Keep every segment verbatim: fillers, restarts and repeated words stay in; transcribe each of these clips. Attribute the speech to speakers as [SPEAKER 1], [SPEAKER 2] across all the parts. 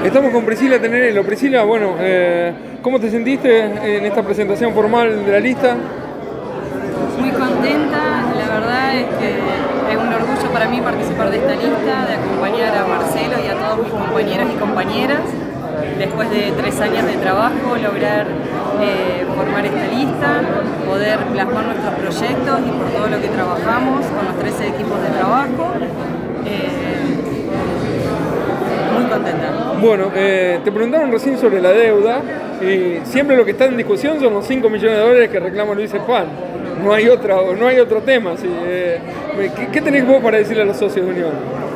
[SPEAKER 1] Estamos con Priscila Tenerelo. Priscila, bueno, eh, ¿cómo te sentiste en esta presentación formal de la lista?
[SPEAKER 2] Muy contenta, la verdad es que es un orgullo para mí participar de esta lista, de acompañar a Marcelo y a todos mis compañeros y compañeras. Después de tres años de trabajo, lograr eh, formar esta lista, poder plasmar nuestros proyectos y por todo lo que trabajamos con los trece equipos de trabajo. Eh, muy contenta.
[SPEAKER 1] Bueno, eh, te preguntaron recién sobre la deuda y siempre lo que está en discusión son los cinco millones de dólares que reclama Luis Espán. No hay, otra, no hay otro tema. ¿Sí? Eh, ¿qué, ¿Qué tenés vos para decirle a los socios de Unión?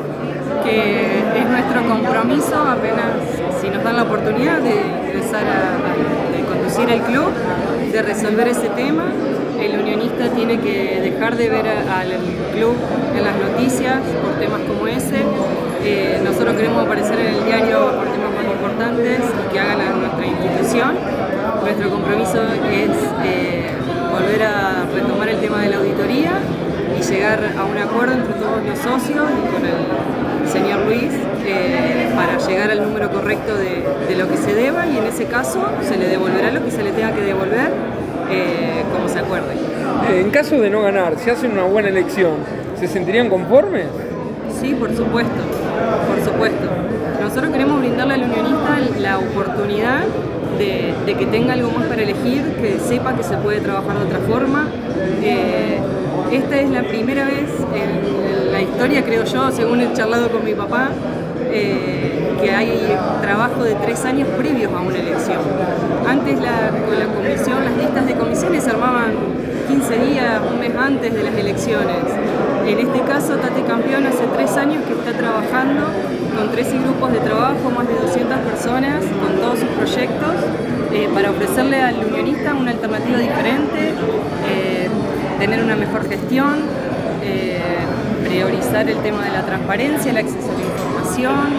[SPEAKER 2] Que es nuestro compromiso, apenas si nos dan la oportunidad de empezar a, a de conducir el club, de resolver ese tema. El unionista tiene que dejar de ver a, al club en las noticias por temas como ese. Eh, nosotros queremos aparecer en el diario por temas más importantes y que haga la, nuestra institución. Nuestro compromiso es eh, volver a retomar el tema de la auditoría y llegar a un acuerdo entre todos los socios y con el señor Luis eh, para llegar al número correcto de, de lo que se deba, y en ese caso se le devolverá lo que se le tenga que devolver eh, como se acuerde.
[SPEAKER 1] En caso de no ganar, si hacen una buena elección, ¿se sentirían conformes?
[SPEAKER 2] Sí, por supuesto, por supuesto. Nosotros queremos brindarle al unionista la oportunidad de, de que tenga algo más para elegir, que sepa que se puede trabajar de otra forma. Eh, esta es la primera vez en la historia, creo yo, según he charlado con mi papá, eh, que hay trabajo de tres años previos a una elección. Antes la, con la comisión, las listas de comisiones se armaban quince días, un mes antes de las elecciones. En este caso, Tate Campeón hace tres años que está trabajando con trece grupos de trabajo, más de doscientas personas, con todos sus proyectos, eh, para ofrecerle al unionista una alternativa diferente, eh, tener una mejor gestión, eh, priorizar el tema de la transparencia, el acceso a la información,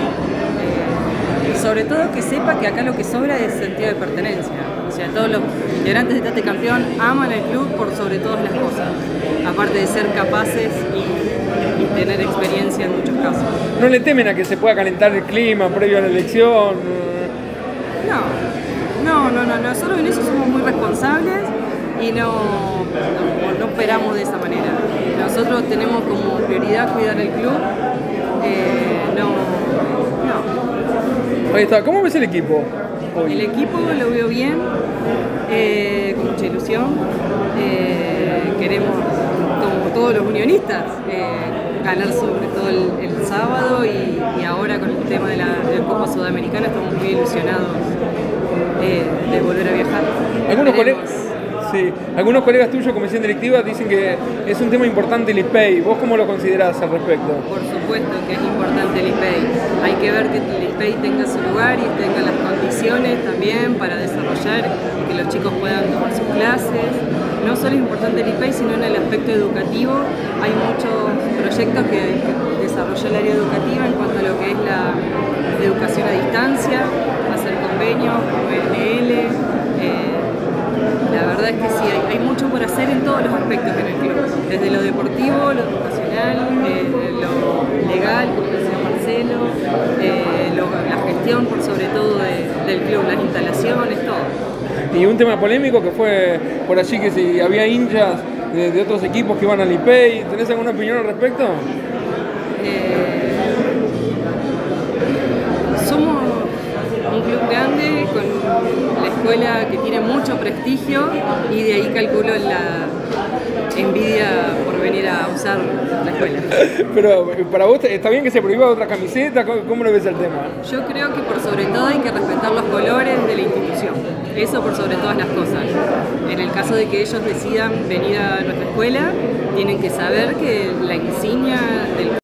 [SPEAKER 2] eh, y sobre todo que sepa que acá lo que sobra es sentido de pertenencia. O sea, todos los integrantes de Tate Campeón aman el club por sobre todas las cosas, aparte de ser capaces y, y tener experiencia en muchos casos.
[SPEAKER 1] ¿No le temen a que se pueda calentar el clima previo a la elección?
[SPEAKER 2] No, no, no, no. Nosotros en eso somos muy responsables y no, no, no operamos de esa manera. Nosotros tenemos como prioridad cuidar el club. Eh, no, no.
[SPEAKER 1] Ahí está. ¿Cómo ves el equipo hoy?
[SPEAKER 2] El equipo lo veo bien, eh, con mucha ilusión. Eh, queremos, como todos los unionistas, eh, ganar sobre todo el, el sábado y, y ahora con el tema de la, de la Copa Sudamericana estamos muy ilusionados eh, de volver a viajar.
[SPEAKER 1] Algunos colegas, sí, algunos colegas tuyos, comisión directiva, dicen que es un tema importante el I P E I. ¿Vos cómo lo considerás al respecto?
[SPEAKER 2] Por supuesto que es importante el I P E I. Hay que ver que el I P E I tenga su lugar y tenga las condiciones también para desarrollar y que los chicos puedan tomar sus clases. No solo es importante el I P E I, sino en el aspecto educativo. Hay muchos proyectos que, que desarrolla el área educativa en cuanto a lo que es la educación a distancia, hacer convenios con O N L. Eh, la verdad es que sí, hay, hay mucho por hacer en todos los aspectos en el club, desde lo deportivo, lo educacional, eh, lo legal, como decía Marcelo, eh, lo, la gestión por sobre todo de, del club, las instalaciones, todo.
[SPEAKER 1] Y un tema polémico que fue por allí que si había hinchas de, de otros equipos que iban al I P E I. ¿Tenés alguna opinión al respecto?
[SPEAKER 2] Eh, somos un club grande con la escuela que tiene mucho prestigio y de ahí calculo la envidia por venir a usar la escuela.
[SPEAKER 1] Pero para vos está bien que se prohíba otra camiseta, ¿cómo lo ves el tema?
[SPEAKER 2] Yo creo que por sobre todo hay que respetar los colores de la institución, eso por sobre todas las cosas. En el caso de que ellos decidan venir a nuestra escuela, tienen que saber que la insignia del